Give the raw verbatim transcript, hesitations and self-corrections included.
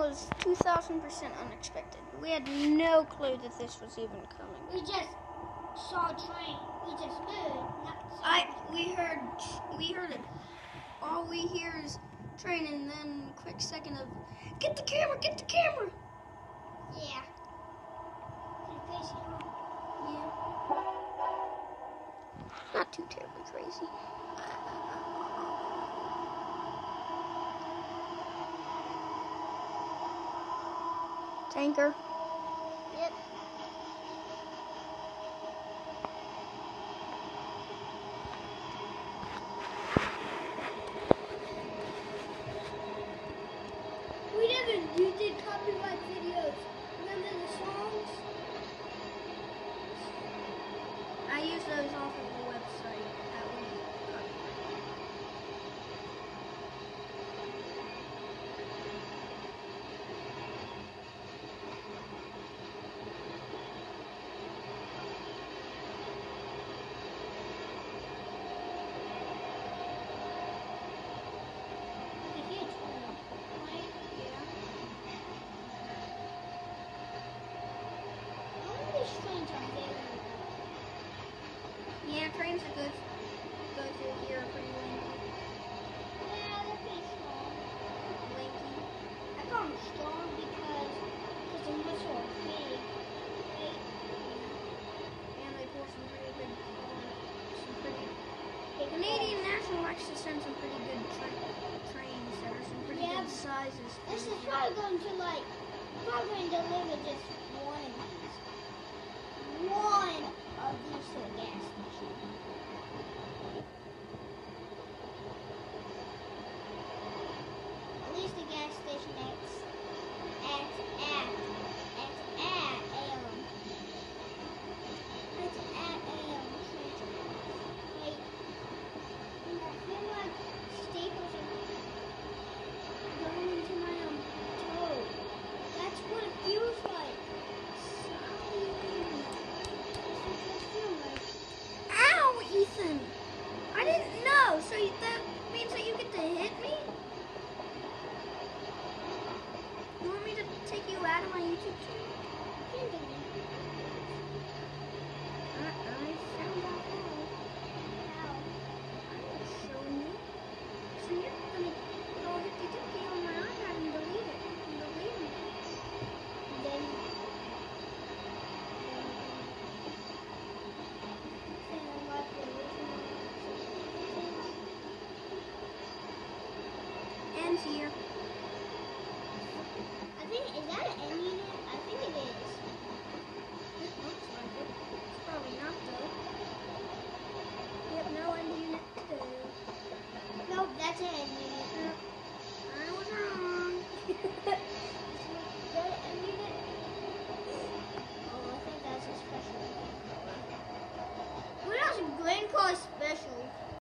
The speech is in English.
was two thousand percent unexpected. We had no clue that this was even coming. We just saw a train. We just heard. I we heard we heard it. All we hear is train, and then a quick second of get the camera, get the camera. Yeah. Yeah. Not too terribly crazy. Tanker. Yep. We never you did copyright videos. Remember the songs? I use those off of the website. That was The huge one, right? yeah. All these trains are very Yeah, trains are good. Go through here are pretty lengthy. Yeah, they're pretty strong. Lengthy. I call them strong because because they're much so big. Right? And they pull some pretty good, some pretty. The Canadian National likes to send some pretty good tra trains that are some pretty Yeah. good sizes. This is probably going to like probably going to deliver just one of these. One of these to a gas station. At least the gas station acts at at at at um it's at um like I feel like staples are going into my um toe. That's what it feels like. That's what it feels like. Ow, Ethan! I didn't know. So you, that means that you get to hit me? You want me to take you out of my YouTube channel? I, I found out how. I'm showing you. So you're gonna go hippy dippy on my iPad and delete it. And delete it. Then Ends here.